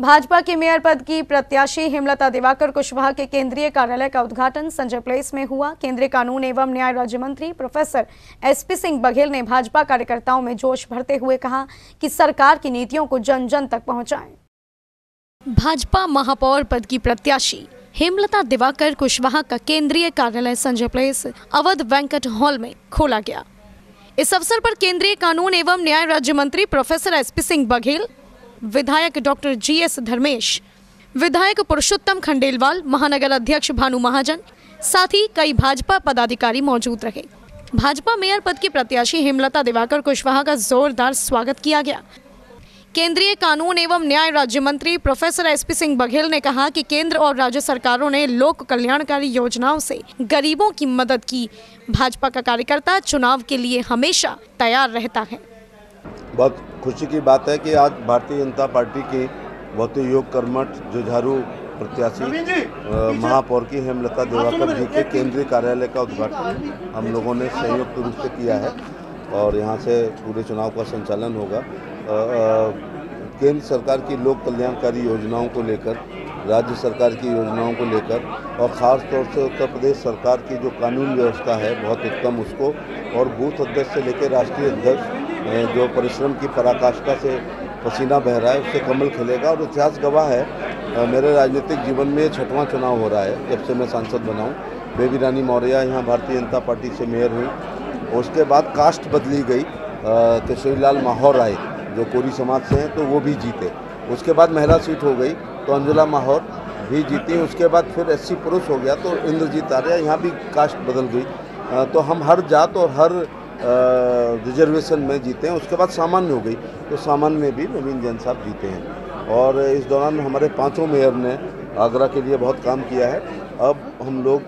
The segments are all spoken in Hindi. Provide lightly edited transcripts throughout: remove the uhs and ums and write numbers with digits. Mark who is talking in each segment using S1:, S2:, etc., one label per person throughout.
S1: भाजपा के मेयर पद की प्रत्याशी हेमलता दिवाकर कुशवाहा के केंद्रीय कार्यालय का उद्घाटन संजय प्लेस में हुआ। केंद्रीय कानून एवं न्याय राज्य मंत्री प्रोफेसर एसपी सिंह बघेल ने भाजपा कार्यकर्ताओं में जोश भरते हुए कहा कि सरकार की नीतियों को जन जन तक पहुंचाएं। भाजपा महापौर पद की प्रत्याशी हेमलता दिवाकर कुशवाहा का केंद्रीय कार्यालय Sanjay place Awadh banquet hall में खोला गया। इस अवसर पर केंद्रीय कानून एवं न्याय राज्य मंत्री प्रोफेसर एसपी सिंह बघेल, विधायक डॉक्टर जीएस धर्मेश, विधायक पुरुषोत्तम खंडेलवाल, महानगर अध्यक्ष भानु महाजन, साथ ही कई भाजपा पदाधिकारी मौजूद रहे। भाजपा मेयर पद की प्रत्याशी हेमलता दिवाकर कुशवाहा का जोरदार स्वागत किया गया। केंद्रीय कानून एवं न्याय राज्य मंत्री प्रोफेसर एसपी सिंह बघेल ने कहा कि केंद्र और राज्य सरकारों ने लोक कल्याणकारी योजनाओं से गरीबों की मदद की। भाजपा का कार्यकर्ता चुनाव के लिए हमेशा तैयार रहता है।
S2: बहुत खुशी की बात है कि आज भारतीय जनता पार्टी की बहुत ही योग कर्मठ जुझारू प्रत्याशी महापौर की हेमलता दिवाकर जी के केंद्रीय कार्यालय का उद्घाटन हम लोगों ने संयुक्त रूप से किया है और यहाँ से पूरे चुनाव का संचालन होगा। केंद्र सरकार की लोक कल्याणकारी योजनाओं को लेकर, राज्य सरकार की योजनाओं को लेकर और ख़ास तौर से उत्तर प्रदेश सरकार की जो कानून व्यवस्था है बहुत उत्तम, उसको और बूथ अध्यक्ष से लेकर राष्ट्रीय अध्यक्ष जो परिश्रम की पराकाष्ठा से पसीना बह रहा है उससे कमल खिलेगा। और इतिहास गवाह है, मेरे राजनीतिक जीवन में 6वां चुनाव हो रहा है जब से मैं सांसद बना हूँ। बेबी रानी मौर्य यहाँ भारतीय जनता पार्टी से मेयर हुई। उसके बाद कास्ट बदली गई, केशरी लाल माहौर आए जो कोरी समाज से हैं तो वो भी जीते। उसके बाद महिला सीट हो गई तो अंजुला माहौर भी जीती। उसके बाद फिर एससी पुरुष हो गया तो इंद्रजीत आर्या, यहाँ भी कास्ट बदल गई। तो हम हर जात और हर रिजर्वेशन में जीते हैं। उसके बाद सामान्य हो गई तो सामान्य में भी नवीन जैन साहब जीते हैं। और इस दौरान हमारे 5 मेयर ने आगरा के लिए बहुत काम किया है। अब हम लोग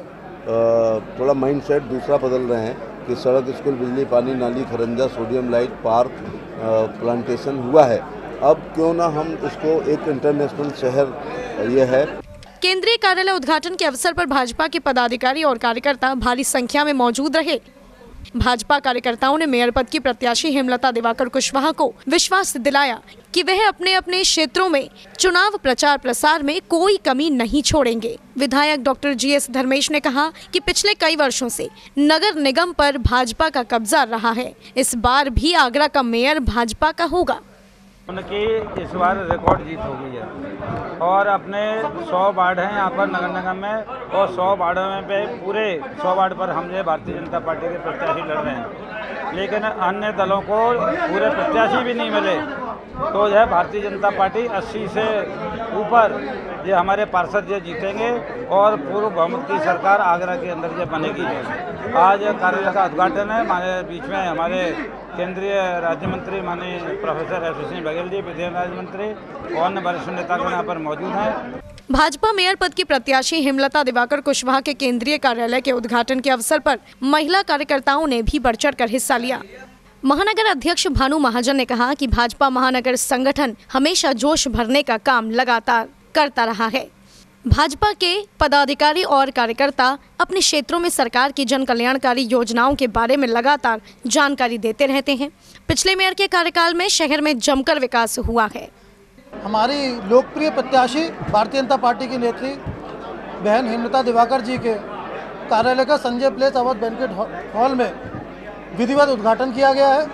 S2: थोड़ा माइंड सेट दूसरा बदल रहे हैं कि सड़क, स्कूल, बिजली, पानी, नाली, खरंजा, सोडियम लाइट, पार्क, प्लांटेशन हुआ है। अब क्यों ना हम इसको एक इंटरनेशनल शहर ये है।
S1: केंद्रीय कार्यालय उद्घाटन के अवसर पर भाजपा के पदाधिकारी और कार्यकर्ता भारी संख्या में मौजूद रहे। भाजपा कार्यकर्ताओं ने मेयर पद की प्रत्याशी हेमलता दिवाकर कुशवाहा को विश्वास दिलाया कि वह अपने अपने क्षेत्रों में चुनाव प्रचार प्रसार में कोई कमी नहीं छोड़ेंगे। विधायक डॉक्टर जीएस धर्मेश ने कहा कि पिछले कई वर्षों से नगर निगम पर भाजपा का कब्जा रहा है। इस बार भी आगरा का मेयर भाजपा का होगा।
S3: उनकी इस बार रिकॉर्ड जीत हो गई है और अपने 100 वार्ड हैं यहाँ पर नगर निगम में और 100 वार्डों में पे पूरे 100 वार्ड पर हम जो भारतीय जनता पार्टी के प्रत्याशी लड़ रहे हैं, लेकिन अन्य दलों को पूरे प्रत्याशी भी नहीं मिले तो जो है भारतीय जनता पार्टी 80 से ऊपर ये हमारे पार्षद जो जीतेंगे और पूर्व बहुमत की सरकार आगरा के अंदर जो बनेगी। आज कार्यालय का उद्घाटन है। हमारे बीच में हमारे केंद्रीय राज्य मंत्री माननीय प्रोफेसर एसपी सिंह बघेल जी, विधि राज्य मंत्री और अन्य वरिष्ठ नेतागण यहाँ पर मौजूद हैं।
S1: भाजपा मेयर पद की प्रत्याशी हेमलता दिवाकर कुशवाहा के केंद्रीय कार्यालय के उद्घाटन के अवसर पर महिला कार्यकर्ताओं ने भी बढ़ चढ़कर हिस्सा लिया। महानगर अध्यक्ष भानु महाजन ने कहा कि भाजपा महानगर संगठन हमेशा जोश भरने का काम लगातार करता रहा है। भाजपा के पदाधिकारी और कार्यकर्ता अपने क्षेत्रों में सरकार की जन कल्याणकारी योजनाओं के बारे में लगातार जानकारी देते रहते हैं। पिछले मेयर के कार्यकाल में शहर में जमकर विकास हुआ है।
S4: हमारी लोकप्रिय प्रत्याशी भारतीय जनता पार्टी की नेत्री बहन हेमलता दिवाकर जी के कार्यालय का Sanjay place Awadh banquet hall में विधिवत उद्घाटन किया गया है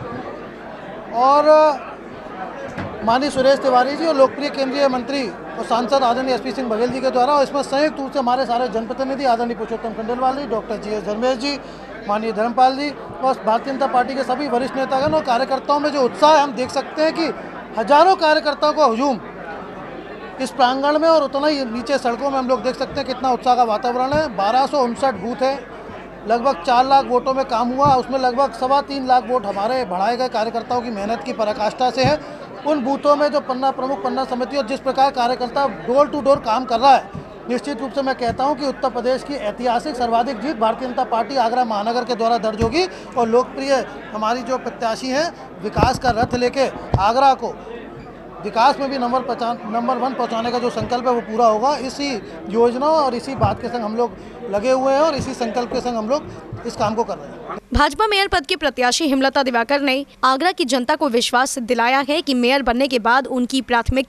S4: और माननीय सुरेश तिवारी जी और लोकप्रिय केंद्रीय मंत्री और सांसद आदरणीय एसपी सिंह बघेल जी के द्वारा, और इसमें संयुक्त रूप से हमारे सारे जनप्रतिनिधि आदरणीय पुरुषोत्तम खंडेलवाल जी, डॉक्टर जीएस धर्मेश जी, माननीय धर्मपाल जी और भारतीय जनता पार्टी के सभी वरिष्ठ नेतागण और कार्यकर्ताओं में जो उत्साह है, हम देख सकते हैं कि हजारों कार्यकर्ताओं का हुजूम इस प्रांगण में और उतना ही नीचे सड़कों में हम लोग देख सकते हैं कितना उत्साह का वातावरण है। 1259 बूथ है, लगभग 4 लाख वोटों में काम हुआ, उसमें लगभग 3.25 लाख वोट हमारे बढ़ाए गए कार्यकर्ताओं की मेहनत की पराकाष्ठा से है। उन बूथों में जो पन्ना प्रमुख, पन्ना समिति और जिस प्रकार कार्यकर्ता डोर टू डोर काम कर रहा है, निश्चित रूप से मैं कहता हूं कि उत्तर प्रदेश की ऐतिहासिक सर्वाधिक जीत भारतीय जनता पार्टी आगरा महानगर के द्वारा दर्ज होगी और लोकप्रिय हमारी जो प्रत्याशी हैं विकास का रथ लेके आगरा को विकास में भी नंबर 1 पहुंचाने का जो संकल्प है वो पूरा होगा। इसी योजना और इसी बात के संग हम लोग लगे हुए हैं और इसी संकल्प के संग हम लोग इस काम को कर रहे हैं।
S1: भाजपा मेयर पद की प्रत्याशी हेमलता दिवाकर ने आगरा की जनता को विश्वास दिलाया है कि मेयर बनने के बाद उनकी प्राथमिकता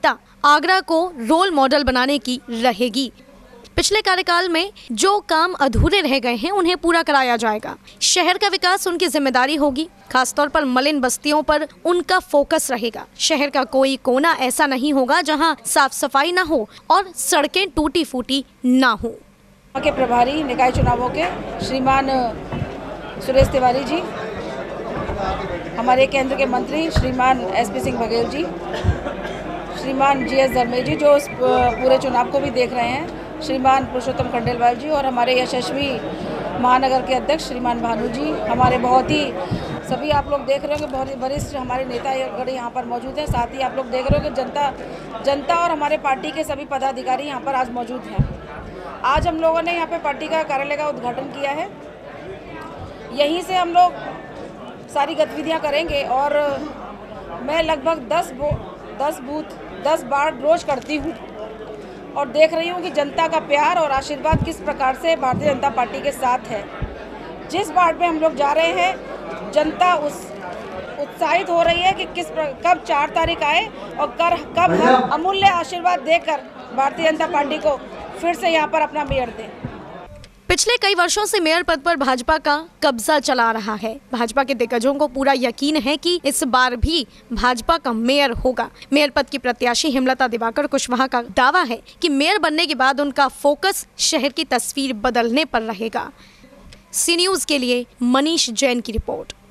S1: आगरा को रोल मॉडल बनाने की रहेगी। पिछले कार्यकाल में जो काम अधूरे रह गए हैं उन्हें पूरा कराया जाएगा। शहर का विकास उनकी जिम्मेदारी होगी। खासतौर पर मलिन बस्तियों पर उनका फोकस रहेगा। शहर का कोई कोना ऐसा नहीं होगा जहां साफ सफाई ना हो और सड़कें टूटी फूटी ना हो।
S5: के प्रभारी निकाय चुनावों के श्रीमान सुरेश तिवारी जी, हमारे केंद्र के मंत्री श्रीमान SP सिंह बघेल जी, श्रीमान GS धर्मेश जी जो इस पूरे चुनाव को भी देख रहे हैं, श्रीमान पुरुषोत्तम खंडेलवाल जी और हमारे यशस्वी महानगर के अध्यक्ष श्रीमान भानु जी, हमारे बहुत ही सभी आप लोग देख रहे हो कि बहुत ही वरिष्ठ हमारे नेतागण यहाँ पर मौजूद हैं। साथ ही आप लोग देख रहे हो कि जनता और हमारे पार्टी के सभी पदाधिकारी यहाँ पर आज मौजूद हैं। आज हम लोगों ने यहाँ पे पार्टी का कार्यालय का उद्घाटन किया है। यहीं से हम लोग सारी गतिविधियाँ करेंगे और मैं लगभग 10 बार रोज करती हूँ और देख रही हूँ कि जनता का प्यार और आशीर्वाद किस प्रकार से भारतीय जनता पार्टी के साथ है। जिस वार्ड में हम लोग जा रहे हैं जनता उत्साहित हो रही है कि कब 4 तारीख आए और कब हम अमूल्य आशीर्वाद देकर भारतीय जनता पार्टी को फिर से यहाँ पर अपना मेयर दें।
S1: पिछले कई वर्षों से मेयर पद पर भाजपा का कब्जा चला रहा है। भाजपा के दिग्गजों को पूरा यकीन है कि इस बार भी भाजपा का मेयर होगा। मेयर पद की प्रत्याशी हेमलता दिवाकर कुशवाहा का दावा है कि मेयर बनने के बाद उनका फोकस शहर की तस्वीर बदलने पर रहेगा। सी न्यूज़ के लिए मनीष जैन की रिपोर्ट।